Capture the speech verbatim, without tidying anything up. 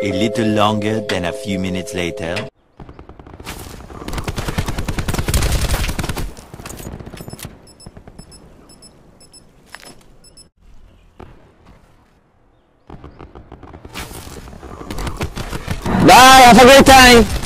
A little longer than a few minutes later. Bye, have a great time!